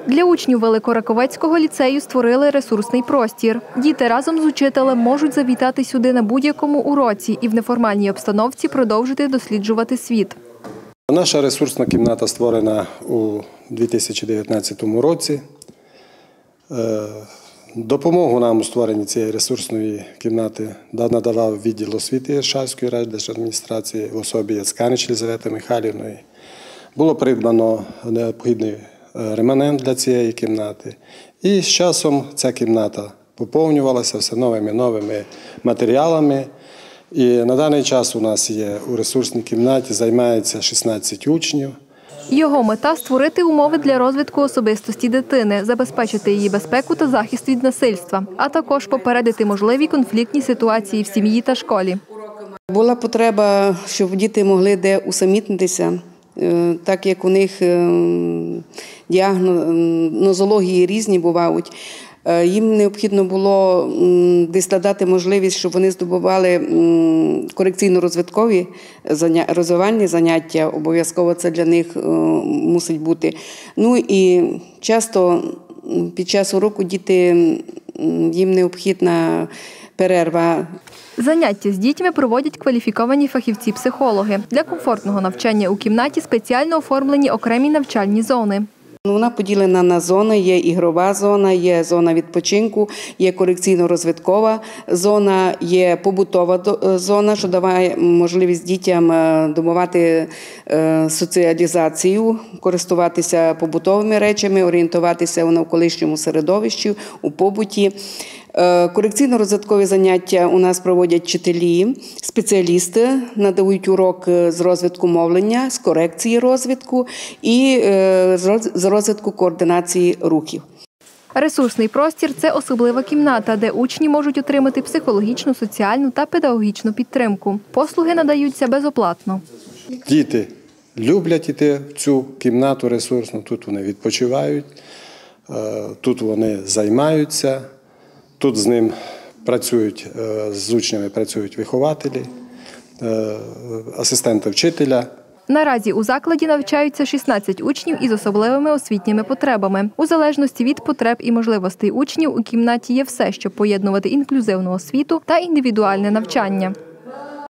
Для учнів Великораковецького ліцею створили ресурсний простір. Діти разом з учителем можуть завітати сюди на будь-якому уроці і в неформальній обстановці продовжити досліджувати світ. Наша ресурсна кімната створена у 2019 році. Допомогу нам у створенні цієї ресурсної кімнати надавав відділ освіти Іршавської райдержадміністрації в особі Яцканич Єлизавети Михайлівної. Було придбано необхідний реманент для цієї кімнати. І з часом ця кімната поповнювалася все новими матеріалами. І на даний час у нас є у ресурсній кімнаті, займається 16 учнів. Його мета – створити умови для розвитку особистості дитини, забезпечити її безпеку та захист від насильства, а також попередити можливі конфліктні ситуації в сім'ї та школі. Була потреба, щоб діти могли де усамітнитися, так як у них нозології різні бувають. Їм необхідно було десь надати можливість, щоб вони здобували корекційно-розвиткові розвивальні заняття. Обов'язково це для них мусить бути. Ну і часто під час уроку їм необхідна перерва. Заняття з дітьми проводять кваліфіковані фахівці-психологи. Для комфортного навчання у кімнаті спеціально оформлені окремі навчальні зони. Вона поділена на зони, є ігрова зона, є зона відпочинку, є корекційно-розвиткова зона, є побутова зона, що дає можливість дітям добувати соціалізацію, користуватися побутовими речами, орієнтуватися у навколишньому середовищі, у побуті. Корекційно-розвиткові заняття у нас проводять вчителі, спеціалісти, надають урок з розвитку мовлення, з корекції розвитку і з розвитку координації рухів. Ресурсний простір – це особлива кімната, де учні можуть отримати психологічну, соціальну та педагогічну підтримку. Послуги надаються безоплатно. Діти люблять йти в цю кімнату ресурсну, тут вони відпочивають, тут вони займаються. Тут з ним працюють, з учнями працюють вихователі, асистенти вчителя. Наразі у закладі навчаються 16 учнів із особливими освітніми потребами. У залежності від потреб і можливостей учнів у кімнаті є все, щоб поєднувати інклюзивну освіту та індивідуальне навчання.